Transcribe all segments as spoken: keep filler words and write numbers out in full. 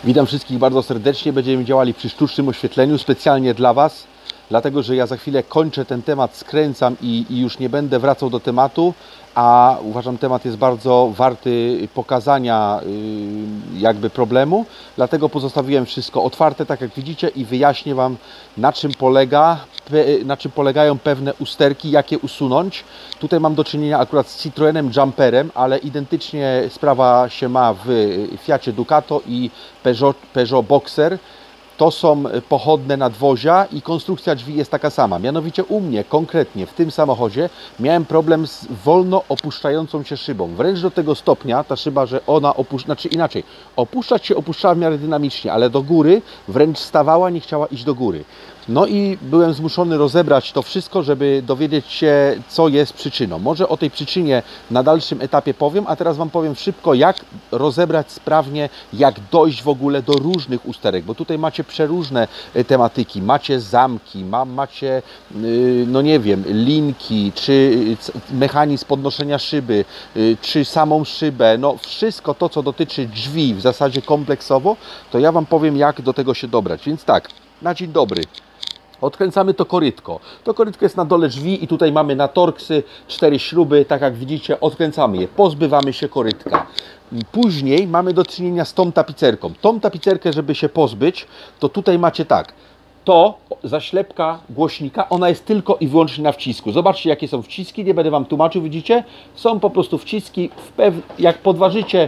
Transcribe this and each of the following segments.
Witam wszystkich bardzo serdecznie. Będziemy działali przy sztucznym oświetleniu specjalnie dla Was, dlatego że ja za chwilę kończę ten temat, skręcam i, i już nie będę wracał do tematu, a uważam, temat jest bardzo warty pokazania yy, jakby problemu, dlatego pozostawiłem wszystko otwarte, tak jak widzicie, i wyjaśnię Wam, na czym polega, na czym polegają pewne usterki, jak je usunąć. Tutaj mam do czynienia akurat z Citroenem Jumperem, ale identycznie sprawa się ma w Fiacie Ducato i Peugeot, Peugeot Boxer. To są pochodne nadwozia i konstrukcja drzwi jest taka sama. Mianowicie u mnie konkretnie w tym samochodzie miałem problem z wolno opuszczającą się szybą. Wręcz do tego stopnia ta szyba, że ona opuszcza, znaczy inaczej, opuszczać się opuszczała w miarę dynamicznie, ale do góry wręcz stawała, nie chciała iść do góry. No i byłem zmuszony rozebrać to wszystko, żeby dowiedzieć się, co jest przyczyną. Może o tej przyczynie na dalszym etapie powiem, a teraz Wam powiem szybko, jak rozebrać sprawnie, jak dojść w ogóle do różnych usterek, bo tutaj macie przeróżne tematyki. Macie zamki, ma, macie, no nie wiem, linki, czy mechanizm podnoszenia szyby, czy samą szybę. No wszystko to, co dotyczy drzwi w zasadzie kompleksowo, to ja Wam powiem, jak do tego się dobrać. Więc tak, na dzień dobry. Odkręcamy to korytko. To korytko jest na dole drzwi i tutaj mamy na torksy cztery śruby, tak jak widzicie, odkręcamy je, pozbywamy się korytka. Później mamy do czynienia z tą tapicerką. Tą tapicerkę, żeby się pozbyć, to tutaj macie tak. To zaślepka głośnika, ona jest tylko i wyłącznie na wcisku. Zobaczcie, jakie są wciski, nie będę Wam tłumaczył, widzicie? Są po prostu wciski, w pew... jak podważycie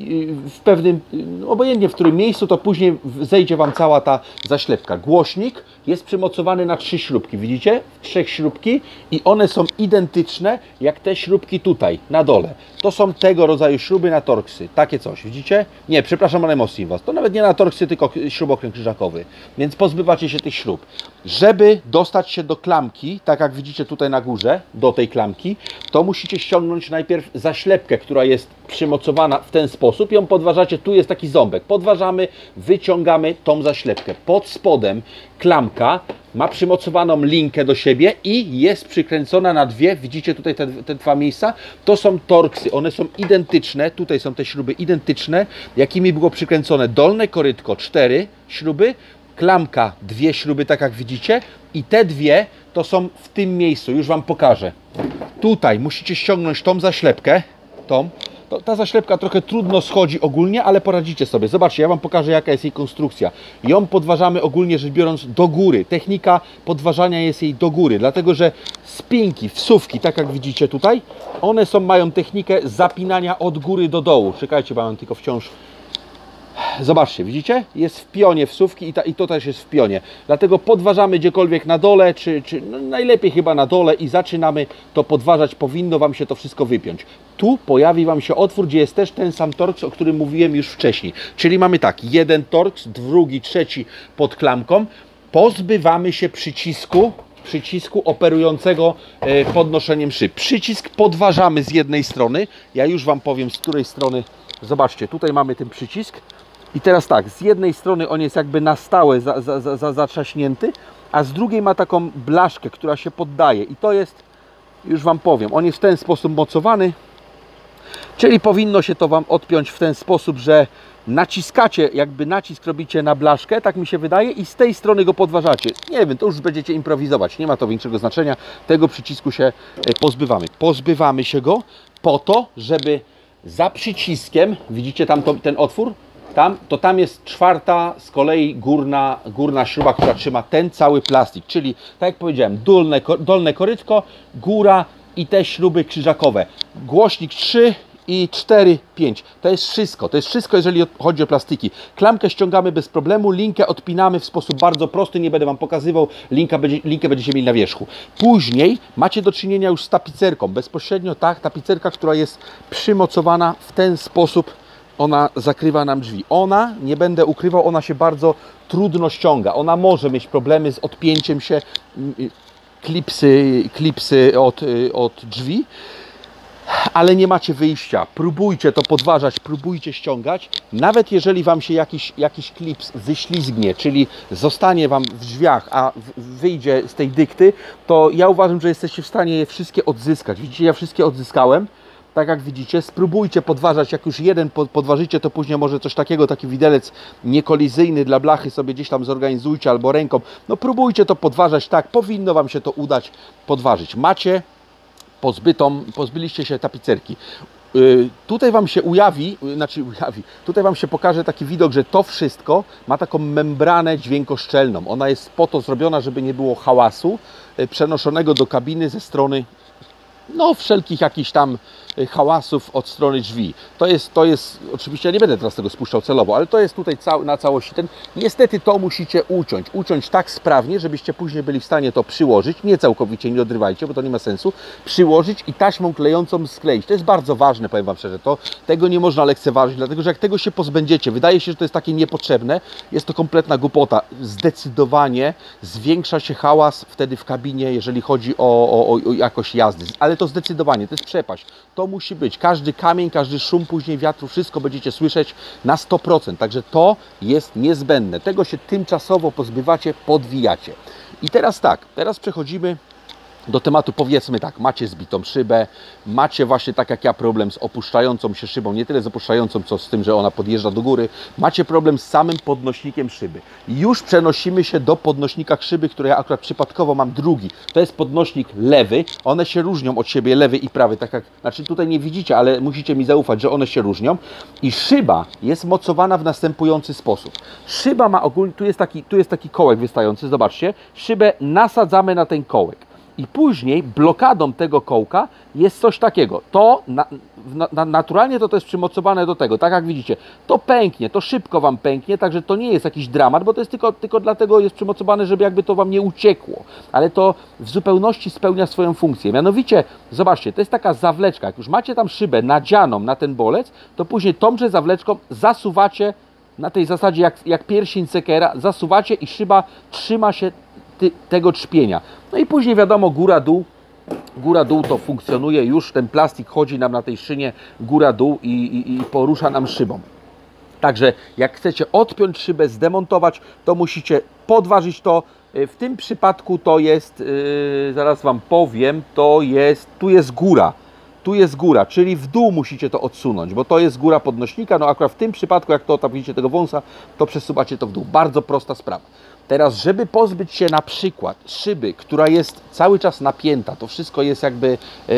w pewnym, obojętnie w którym miejscu, to później zejdzie Wam cała ta zaślepka. Głośnik jest przymocowany na trzy śrubki, widzicie? Trzech śrubki i one są identyczne jak te śrubki tutaj, na dole. To są tego rodzaju śruby na torksy, takie coś, widzicie? Nie, przepraszam, ale mocniej Was. To nawet nie na torksy, tylko śrubokręt krzyżakowy. Więc pozbywacie się tych śrub. Żeby dostać się do klamki, tak jak widzicie tutaj na górze, do tej klamki, to musicie ściągnąć najpierw zaślepkę, która jest przymocowana w ten sposób. Ją podważacie, tu jest taki ząbek. Podważamy, wyciągamy tą zaślepkę. Pod spodem klamka ma przymocowaną linkę do siebie i jest przykręcona na dwie, widzicie tutaj te, te dwa miejsca, to są torksy, one są identyczne, tutaj są te śruby identyczne, jakimi było przykręcone dolne korytko, cztery śruby, klamka, dwie śruby, tak jak widzicie, i te dwie to są w tym miejscu, już Wam pokażę. Tutaj musicie ściągnąć tą zaślepkę, tą. To, ta zaślepka trochę trudno schodzi ogólnie, ale poradzicie sobie. Zobaczcie, ja Wam pokażę, jaka jest jej konstrukcja. Ją podważamy ogólnie rzecz biorąc do góry. Technika podważania jest jej do góry, dlatego że spinki, wsówki, tak jak widzicie tutaj, one są, mają technikę zapinania od góry do dołu. Czekajcie, bo mam tylko wciąż... Zobaczcie, widzicie? Jest w pionie wsówki i, ta, i to też jest w pionie. Dlatego podważamy gdziekolwiek na dole, czy, czy no najlepiej chyba na dole i zaczynamy to podważać. Powinno Wam się to wszystko wypiąć. Tu pojawi Wam się otwór, gdzie jest też ten sam torks, o którym mówiłem już wcześniej. Czyli mamy tak, jeden torks, drugi, trzeci pod klamką. Pozbywamy się przycisku, przycisku operującego podnoszeniem szyb. Przycisk podważamy z jednej strony. Ja już Wam powiem, z której strony. Zobaczcie, tutaj mamy ten przycisk. I teraz tak, z jednej strony on jest jakby na stałe za, za, za, za, zatrzaśnięty, a z drugiej ma taką blaszkę, która się poddaje. I to jest, już Wam powiem, on jest w ten sposób mocowany, czyli powinno się to Wam odpiąć w ten sposób, że naciskacie, jakby nacisk robicie na blaszkę, tak mi się wydaje, i z tej strony go podważacie. Nie wiem, to już będziecie improwizować, nie ma to większego znaczenia. Tego przycisku się pozbywamy. Pozbywamy się go po to, żeby za przyciskiem, widzicie tam to, ten otwór? Tam, to tam jest czwarta z kolei górna, górna śruba, która trzyma ten cały plastik. Czyli, tak jak powiedziałem, dolne, dolne korytko, góra i te śruby krzyżakowe. Głośnik trzy i cztery, pięć. To jest wszystko. To jest wszystko, jeżeli chodzi o plastiki. Klamkę ściągamy bez problemu, linkę odpinamy w sposób bardzo prosty. Nie będę Wam pokazywał, linka będzie, linkę będziecie mieli na wierzchu. Później macie do czynienia już z tapicerką. Bezpośrednio tak, tapicerka, która jest przymocowana w ten sposób. Ona zakrywa nam drzwi. Ona, nie będę ukrywał, ona się bardzo trudno ściąga. Ona może mieć problemy z odpięciem się, klipsy, klipsy od, od drzwi, ale nie macie wyjścia. Próbujcie to podważać, próbujcie ściągać. Nawet jeżeli Wam się jakiś, jakiś klips wyślizgnie, czyli zostanie Wam w drzwiach, a wyjdzie z tej dykty, to ja uważam, że jesteście w stanie je wszystkie odzyskać. Widzicie, ja wszystkie odzyskałem. tak jak widzicie, spróbujcie podważać, jak już jeden podważycie, to później może coś takiego, taki widelec niekolizyjny dla blachy sobie gdzieś tam zorganizujcie albo ręką, no próbujcie to podważać, tak, powinno Wam się to udać podważyć. Macie pozbytą, pozbyliście się tapicerki. Yy, tutaj Wam się ujawi, yy, znaczy ujawi, tutaj Wam się pokaże taki widok, że to wszystko ma taką membranę dźwiękoszczelną. Ona jest po to zrobiona, żeby nie było hałasu yy, przenoszonego do kabiny ze strony, no, wszelkich jakichś tam hałasów od strony drzwi. To jest, to jest, oczywiście ja nie będę teraz tego spuszczał celowo, ale to jest tutaj cał, na całości ten. Niestety to musicie uciąć. Uciąć tak sprawnie, żebyście później byli w stanie to przyłożyć. Nie całkowicie, nie odrywajcie, bo to nie ma sensu. Przyłożyć i taśmą klejącą skleić. To jest bardzo ważne, powiem Wam szczerze. To, tego nie można lekceważyć, dlatego że jak tego się pozbędziecie, wydaje się, że to jest takie niepotrzebne, jest to kompletna głupota. Zdecydowanie zwiększa się hałas wtedy w kabinie, jeżeli chodzi o, o, o jakość jazdy. Ale to zdecydowanie, to jest przepaść. To musi być. Każdy kamień, każdy szum później wiatru, wszystko będziecie słyszeć na sto procent. Także to jest niezbędne. Tego się tymczasowo pozbywacie, podwijacie. I teraz tak, teraz przechodzimy do tematu, powiedzmy tak, macie zbitą szybę, macie właśnie tak jak ja problem z opuszczającą się szybą, nie tyle z opuszczającą, co z tym, że ona podjeżdża do góry, macie problem z samym podnośnikiem szyby. Już przenosimy się do podnośnika szyby, który ja akurat przypadkowo mam drugi. To jest podnośnik lewy, one się różnią od siebie, lewy i prawy, tak jak, znaczy tutaj nie widzicie, ale musicie mi zaufać, że one się różnią. I szyba jest mocowana w następujący sposób. Szyba ma ogólnie, tu jest taki, tu jest taki kołek wystający, zobaczcie, szybę nasadzamy na ten kołek. I później blokadą tego kołka jest coś takiego. To na, na, naturalnie to, to jest przymocowane do tego. Tak jak widzicie, to pęknie, to szybko Wam pęknie, także to nie jest jakiś dramat, bo to jest tylko, tylko dlatego jest przymocowane, żeby jakby to Wam nie uciekło. Ale to w zupełności spełnia swoją funkcję. Mianowicie, zobaczcie, to jest taka zawleczka. Jak już macie tam szybę nadzianą na ten bolec, to później tąże zawleczką zasuwacie na tej zasadzie jak, jak pierścień Cekera, zasuwacie i szyba trzyma się ty, tego trzpienia. No i później wiadomo, góra-dół, góra-dół to funkcjonuje już, ten plastik chodzi nam na tej szynie góra-dół i, i, i porusza nam szybą. Także jak chcecie odpiąć szybę, zdemontować, to musicie podważyć to. W tym przypadku to jest, yy, zaraz Wam powiem, to jest, tu jest góra. Tu jest góra, czyli w dół musicie to odsunąć, bo to jest góra podnośnika. No akurat w tym przypadku, jak to tam widzicie tego wąsa, to przesuwacie to w dół. Bardzo prosta sprawa. Teraz, żeby pozbyć się na przykład szyby, która jest cały czas napięta, to wszystko jest jakby, yy,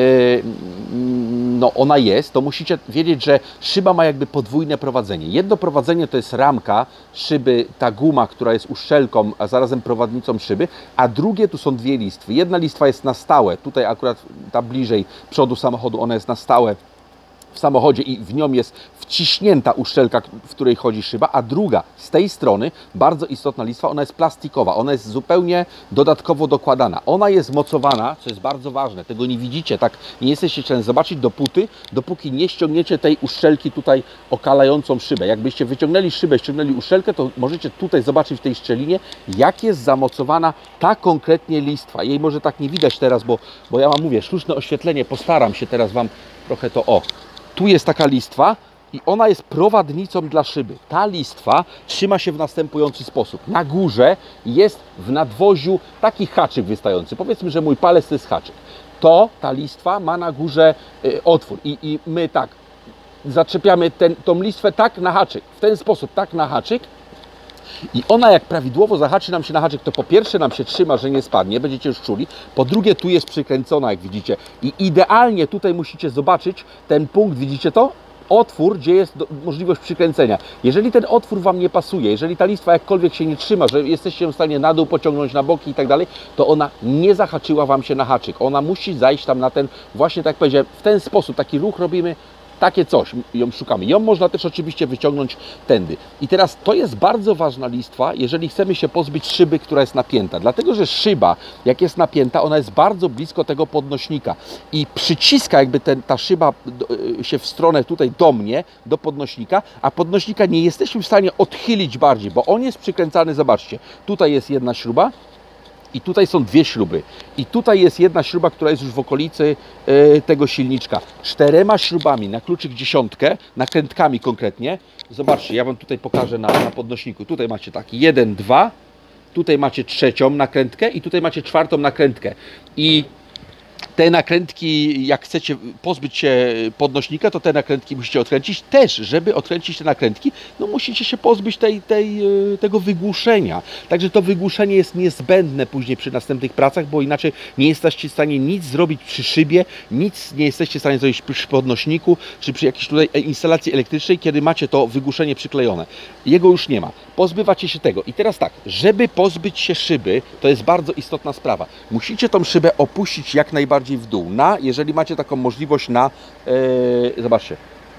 no ona jest, to musicie wiedzieć, że szyba ma jakby podwójne prowadzenie. Jedno prowadzenie to jest ramka szyby, ta guma, która jest uszczelką, a zarazem prowadnicą szyby, a drugie tu są dwie listwy. Jedna listwa jest na stałe, tutaj akurat ta bliżej przodu samochodu, ona jest na stałe w samochodzie i w nią jest wciśnięta uszczelka, w której chodzi szyba, a druga z tej strony, bardzo istotna listwa, ona jest plastikowa, ona jest zupełnie dodatkowo dokładana. Ona jest mocowana, co jest bardzo ważne, tego nie widzicie, tak nie jesteście w stanie zobaczyć dopóty, dopóki nie ściągniecie tej uszczelki tutaj okalającą szybę. Jakbyście wyciągnęli szybę, ściągnęli uszczelkę, to możecie tutaj zobaczyć w tej szczelinie, jak jest zamocowana ta konkretnie listwa. Jej może tak nie widać teraz, bo, bo ja mam, mówię, sztuczne oświetlenie, postaram się teraz Wam trochę to, o, tu jest taka listwa i ona jest prowadnicą dla szyby. Ta listwa trzyma się w następujący sposób. Na górze jest w nadwoziu taki haczyk wystający. Powiedzmy, że mój palec to jest haczyk. To, ta listwa ma na górze y, otwór i, i my tak zaczepiamy ten, tą listwę tak na haczyk. W ten sposób tak na haczyk. I ona jak prawidłowo zahaczy nam się na haczyk, to po pierwsze nam się trzyma, że nie spadnie, będziecie już czuli. Po drugie tu jest przykręcona, jak widzicie. I idealnie tutaj musicie zobaczyć ten punkt, widzicie to? Otwór, gdzie jest do, możliwość przykręcenia. Jeżeli ten otwór Wam nie pasuje, jeżeli ta listwa jakkolwiek się nie trzyma, że jesteście w stanie na dół pociągnąć, na boki i tak dalej, to ona nie zahaczyła Wam się na haczyk. Ona musi zajść tam na ten, właśnie tak jak powiedziałem, w ten sposób, taki ruch robimy. Takie coś, ją szukamy. Ją można też oczywiście wyciągnąć tędy. I teraz to jest bardzo ważna listwa, jeżeli chcemy się pozbyć szyby, która jest napięta. Dlatego, że szyba, jak jest napięta, ona jest bardzo blisko tego podnośnika. I przyciska jakby ten, ta szyba się w stronę tutaj do mnie, do podnośnika, a podnośnika nie jesteśmy w stanie odchylić bardziej, bo on jest przykręcany, zobaczcie, tutaj jest jedna śruba, i tutaj są dwie śruby. I tutaj jest jedna śruba, która jest już w okolicy yy, tego silniczka. Czterema śrubami na kluczyk dziesiątkę, nakrętkami konkretnie. Zobaczcie, ja Wam tutaj pokażę na, na podnośniku. Tutaj macie taki jeden, dwa. Tutaj macie trzecią nakrętkę i tutaj macie czwartą nakrętkę. I Te nakrętki, jak chcecie pozbyć się podnośnika, to te nakrętki musicie odkręcić. Też, żeby odkręcić te nakrętki, no musicie się pozbyć tej, tej, tego wygłuszenia. Także to wygłuszenie jest niezbędne później przy następnych pracach, bo inaczej nie jesteście w stanie nic zrobić przy szybie, nic nie jesteście w stanie zrobić przy podnośniku, czy przy jakiejś tutaj instalacji elektrycznej, kiedy macie to wygłuszenie przyklejone. Jego już nie ma. Pozbywacie się tego. I teraz tak, żeby pozbyć się szyby, to jest bardzo istotna sprawa. Musicie tą szybę opuścić jak najbardziej w dół. Na, jeżeli macie taką możliwość na... Yy, zobaczcie.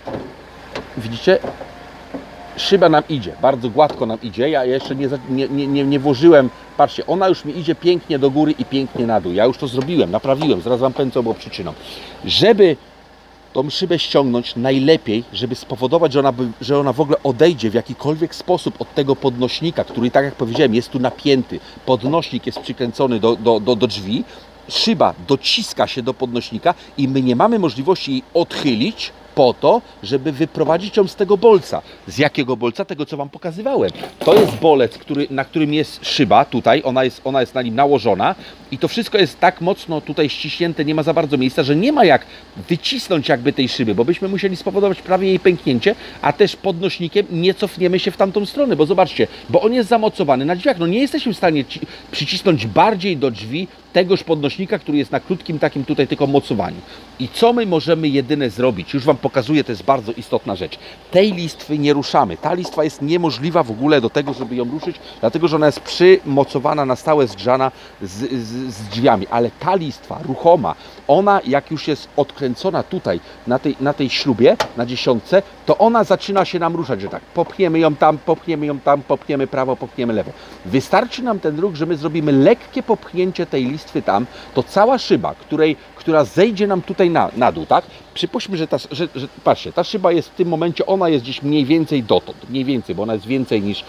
Widzicie? Szyba nam idzie, bardzo gładko nam idzie. Ja jeszcze nie, nie, nie, nie włożyłem, patrzcie, ona już mi idzie pięknie do góry i pięknie na dół. Ja już to zrobiłem, naprawiłem, zaraz Wam powiem, co było przyczyną. Żeby tą szybę ściągnąć, najlepiej, żeby spowodować, że ona, że ona w ogóle odejdzie w jakikolwiek sposób od tego podnośnika, który, tak jak powiedziałem, jest tu napięty. Podnośnik jest przykręcony do, do, do, do drzwi, szyba dociska się do podnośnika i my nie mamy możliwości jej odchylić po to, żeby wyprowadzić ją z tego bolca. Z jakiego bolca? Tego, co Wam pokazywałem. To jest bolec, który, na którym jest szyba, tutaj, ona jest, ona jest na nim nałożona i to wszystko jest tak mocno tutaj ściśnięte, nie ma za bardzo miejsca, że nie ma jak wycisnąć jakby tej szyby, bo byśmy musieli spowodować prawie jej pęknięcie, a też podnośnikiem nie cofniemy się w tamtą stronę, bo zobaczcie, bo on jest zamocowany na drzwiach. No nie jesteśmy w stanie przycisnąć bardziej do drzwi tegoż podnośnika, który jest na krótkim takim tutaj tylko mocowaniu. I co my możemy jedyne zrobić? Już Wam pokazuję, to jest bardzo istotna rzecz. Tej listwy nie ruszamy. Ta listwa jest niemożliwa w ogóle do tego, żeby ją ruszyć, dlatego że ona jest przymocowana na stałe, zgrzana z, z, z drzwiami. Ale ta listwa ruchoma, ona jak już jest odkręcona tutaj na tej, na tej śrubie, na dziesiątce, to ona zaczyna się nam ruszać, że tak, popchniemy ją tam, popchniemy ją tam, popchniemy prawo, popchniemy lewo. Wystarczy nam ten ruch, że my zrobimy lekkie popchnięcie tej listwy tam, to cała szyba, której, która zejdzie nam tutaj na, na dół, tak? Przypuśćmy, że ta, że, że, patrzcie, ta szyba jest w tym momencie, ona jest gdzieś mniej więcej dotąd, mniej więcej, bo ona jest więcej niż,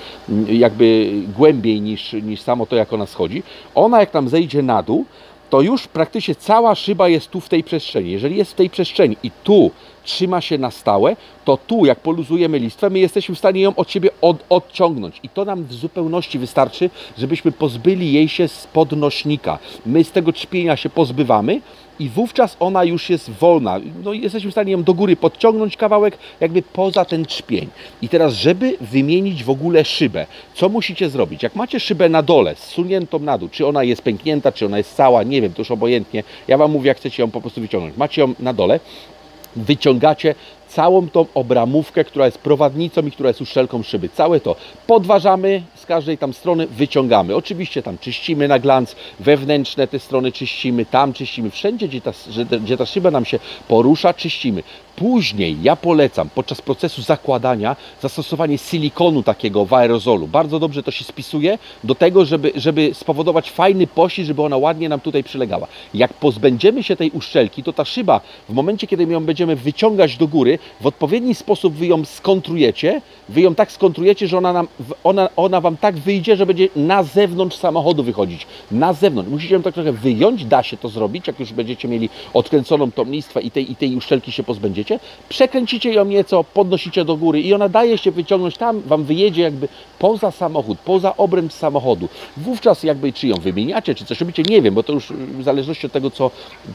jakby głębiej niż, niż samo to, jak ona schodzi. Ona jak tam zejdzie na dół, to już praktycznie cała szyba jest tu w tej przestrzeni. Jeżeli jest w tej przestrzeni i tu trzyma się na stałe, to tu, jak poluzujemy listwę, my jesteśmy w stanie ją od siebie od, odciągnąć. I to nam w zupełności wystarczy, żebyśmy pozbyli jej się z podnośnika. My z tego trzpienia się pozbywamy i wówczas ona już jest wolna. No, jesteśmy w stanie ją do góry podciągnąć kawałek, jakby poza ten trzpień. I teraz, żeby wymienić w ogóle szybę, co musicie zrobić? Jak macie szybę na dole, zsuniętą na dół, czy ona jest pęknięta, czy ona jest cała, nie wiem, to już obojętnie. Ja Wam mówię, jak chcecie ją po prostu wyciągnąć. Macie ją na dole, wyciągacie całą tą obramówkę, która jest prowadnicą i która jest uszczelką szyby. Całe to podważamy z każdej tam strony, wyciągamy. Oczywiście tam czyścimy na glans, wewnętrzne te strony czyścimy, tam czyścimy. Wszędzie, gdzie ta, gdzie ta szyba nam się porusza, czyścimy. Później ja polecam podczas procesu zakładania zastosowanie silikonu takiego w aerozolu. Bardzo dobrze to się spisuje do tego, żeby, żeby spowodować fajny poślizg, żeby ona ładnie nam tutaj przylegała. Jak pozbędziemy się tej uszczelki, to ta szyba w momencie, kiedy my ją będziemy wyciągać do góry, w odpowiedni sposób wy ją skontrujecie, wy ją tak skontrujecie, że ona, nam, ona, ona Wam tak wyjdzie, że będzie na zewnątrz samochodu wychodzić. Na zewnątrz. Musicie ją tak trochę wyjąć, da się to zrobić, jak już będziecie mieli odkręconą tą listwę i tej, i tej uszczelki się pozbędziecie. Przekręcicie ją nieco, podnosicie do góry i ona daje się wyciągnąć tam, Wam wyjedzie jakby poza samochód, poza obręb samochodu. Wówczas jakby czy ją wymieniacie, czy coś robicie, nie wiem, bo to już w zależności od tego, co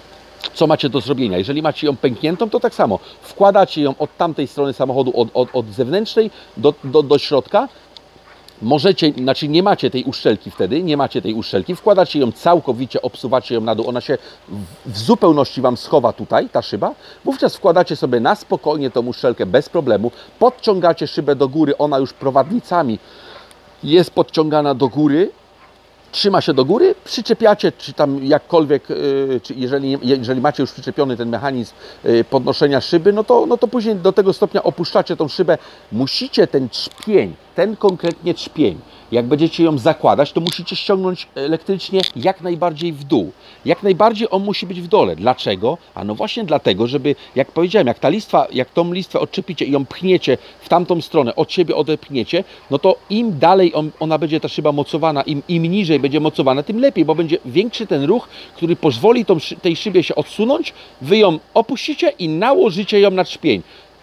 co macie do zrobienia. Jeżeli macie ją pękniętą, to tak samo. Wkładacie ją od tamtej strony samochodu, od, od, od zewnętrznej do, do, do środka. Możecie, znaczy nie macie tej uszczelki wtedy, nie macie tej uszczelki, wkładacie ją całkowicie, obsuwacie ją na dół, ona się w, w zupełności Wam schowa tutaj, ta szyba. Wówczas wkładacie sobie na spokojnie tą uszczelkę bez problemu, podciągacie szybę do góry, ona już prowadnicami jest podciągana do góry, trzyma się do góry, przyczepiacie, czy tam jakkolwiek, yy, czy jeżeli, jeżeli macie już przyczepiony ten mechanizm yy, podnoszenia szyby, no to, no to później do tego stopnia opuszczacie tą szybę. Musicie ten trzpień, ten konkretnie trzpień, jak będziecie ją zakładać, to musicie ściągnąć elektrycznie jak najbardziej w dół. Jak najbardziej on musi być w dole. Dlaczego? A no właśnie dlatego, żeby, jak powiedziałem, jak ta listwa, jak tą listwę odczepicie i ją pchniecie w tamtą stronę, od siebie odepchniecie, no to im dalej on, ona będzie ta szyba mocowana, im, im niżej będzie mocowana, tym lepiej, bo będzie większy ten ruch, który pozwoli tą, tej szybie się odsunąć, wy ją opuścicie i nałożycie ją na trzpień.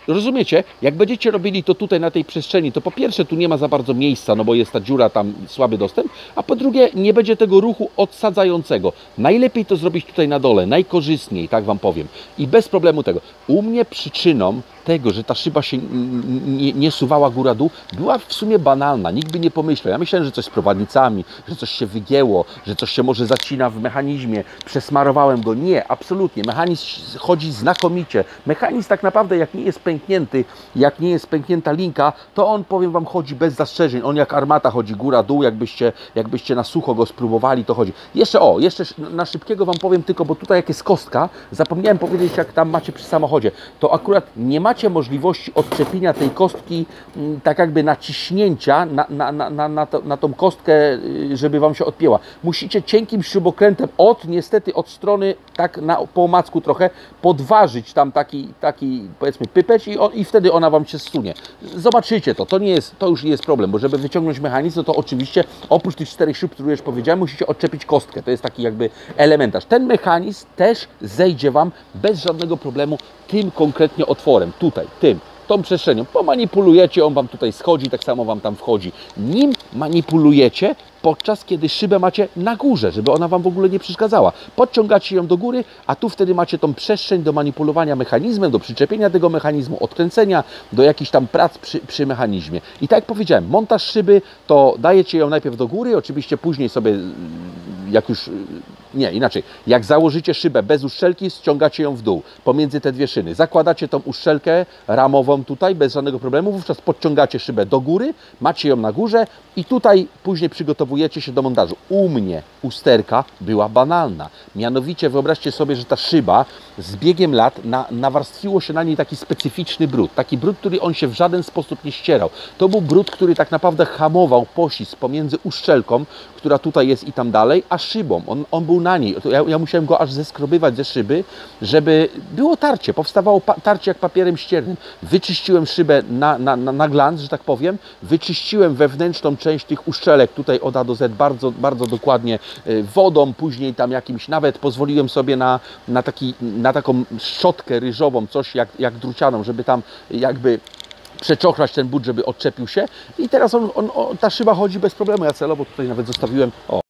rozumiecie, jak będziecie robili to tutaj na tej przestrzeni, to po pierwsze tu nie ma za bardzo miejsca, no bo jest ta dziura, tam słaby dostęp, a po drugie nie będzie tego ruchu odsadzającego. Najlepiej to zrobić tutaj na dole, najkorzystniej, tak Wam powiem. I bez problemu tego. U mnie przyczyną tego, że ta szyba się nie, nie suwała góra-dół, była w sumie banalna. Nikt by nie pomyślał. Ja myślałem, że coś z prowadnicami, że coś się wygięło, że coś się może zacina w mechanizmie. Przesmarowałem go. Nie, absolutnie. Mechanizm chodzi znakomicie. Mechanizm tak naprawdę, jak nie jest pęknięty, jak nie jest pęknięta linka, to on, powiem Wam, chodzi bez zastrzeżeń. On jak armata chodzi góra-dół. Jakbyście, jakbyście na sucho go spróbowali, to chodzi. Jeszcze, o, jeszcze na szybkiego Wam powiem tylko, bo tutaj jak jest kostka, zapomniałem powiedzieć, jak tam macie przy samochodzie, to akurat nie macie macie możliwości odczepienia tej kostki, tak jakby naciśnięcia na, na, na, na, na, to, na tą kostkę, żeby Wam się odpięła. Musicie cienkim śrubokrętem od, niestety od strony, tak na, po omacku trochę, podważyć tam taki, taki powiedzmy pypeć i, on, i wtedy ona Wam się zsunie. Zobaczycie to, to, nie jest, to już nie jest problem, bo żeby wyciągnąć mechanizm, no to oczywiście oprócz tych czterech śrub, które już powiedziałem, musicie odczepić kostkę. To jest taki jakby elementarz. Ten mechanizm też zejdzie Wam bez żadnego problemu tym konkretnie otworem, tutaj, tym, tą przestrzenią. Pomanipulujecie, on Wam tutaj schodzi, tak samo Wam tam wchodzi. Nim manipulujecie, podczas kiedy szybę macie na górze, żeby ona Wam w ogóle nie przeszkadzała. Podciągacie ją do góry, a tu wtedy macie tą przestrzeń do manipulowania mechanizmem, do przyczepienia tego mechanizmu, odkręcenia, do jakichś tam prac przy, przy mechanizmie. I tak jak powiedziałem, montaż szyby, to dajecie ją najpierw do góry, oczywiście później sobie, jak już, nie, inaczej, jak założycie szybę bez uszczelki, ściągacie ją w dół, pomiędzy te dwie szyny. Zakładacie tą uszczelkę ramową tutaj, bez żadnego problemu, wówczas podciągacie szybę do góry, macie ją na górze i tutaj później przygotowujecie się do montażu. U mnie usterka była banalna. Mianowicie wyobraźcie sobie, że ta szyba z biegiem lat na, nawarstwiło się na niej taki specyficzny brud. Taki brud, który on się w żaden sposób nie ścierał. To był brud, który tak naprawdę hamował poślizg pomiędzy uszczelką, która tutaj jest i tam dalej, a szybą. On, on był na niej. Ja, ja musiałem go aż zeskrobywać ze szyby, żeby było tarcie. Powstawało tarcie jak papierem ściernym. Wyczyściłem szybę na, na, na, na glans, że tak powiem. Wyczyściłem wewnętrzną część tych uszczelek tutaj od A do Z bardzo, bardzo dokładnie wodą, później tam jakimś, nawet pozwoliłem sobie na, na, taki, na taką szczotkę ryżową, coś jak, jak drucianą, żeby tam jakby przeczochrać ten but, żeby odczepił się. I teraz on, on, on, ta szyba chodzi bez problemu. Ja celowo tutaj nawet zostawiłem, o,